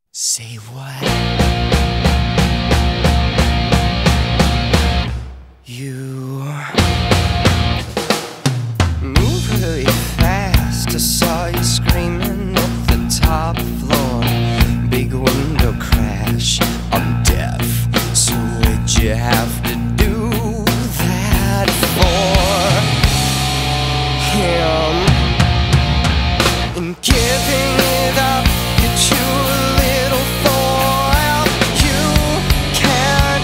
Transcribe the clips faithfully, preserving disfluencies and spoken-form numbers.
Say what? You move really fast. I saw you screaming up the top floor. Big window crash. I'm deaf, so what'd you have to do that for him? And giving it up, you chew a little foil. You can't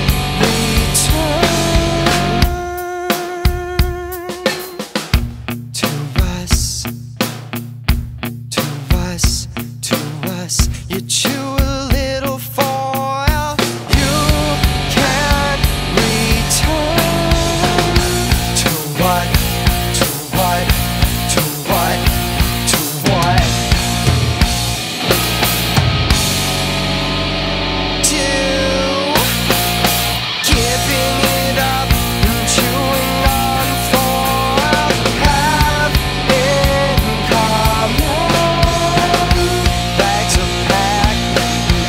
return to us, to us, to us. You chew a little foil. You can't return to what, to what, to what, to what? Giving it up and chewing on foil have in common. Bags are packed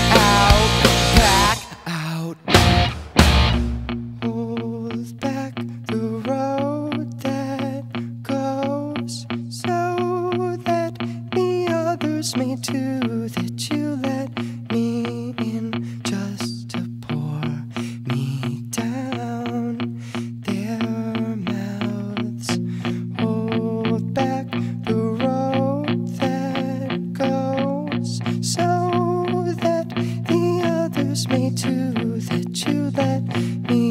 and out, back out. Hold back the road that goes so that the others may too. That you let me in just to pour me down their mouths. Hold back the road that goes so that the others may too. That you let me